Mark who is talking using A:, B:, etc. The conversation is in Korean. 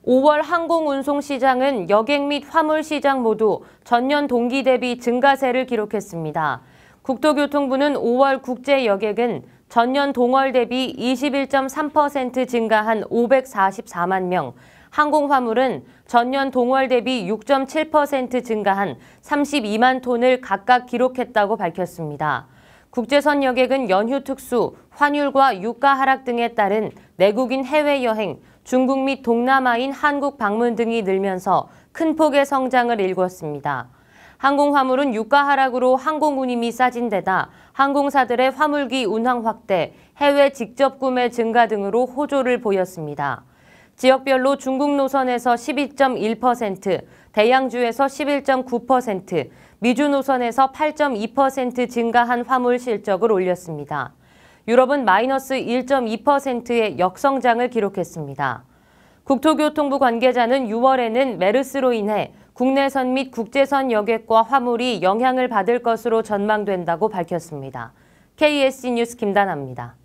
A: 5월 항공운송 시장은 여객 및 화물 시장 모두 전년 동기 대비 증가세를 기록했습니다. 국토교통부는 5월 국제 여객은 전년 동월 대비 21.3% 증가한 544만 명, 항공화물은 전년 동월 대비 6.7% 증가한 32만 톤을 각각 기록했다고 밝혔습니다. 국제선 여객은 연휴 특수, 환율과 유가 하락 등에 따른 내국인 해외여행, 중국 및 동남아인 한국 방문 등이 늘면서 큰 폭의 성장을 일궜습니다. 항공화물은 유가 하락으로 항공운임이 싸진 데다 항공사들의 화물기 운항 확대, 해외 직접 구매 증가 등으로 호조를 보였습니다. 지역별로 중국 노선에서 12.1%, 대양주에서 11.9%, 미주 노선에서 8.2% 증가한 화물 실적을 올렸습니다. 유럽은 마이너스 1.2%의 역성장을 기록했습니다. 국토교통부 관계자는 6월에는 메르스로 인해 국내선 및 국제선 여객과 화물이 영향을 받을 것으로 전망된다고 밝혔습니다. KSC 뉴스 김다나입니다.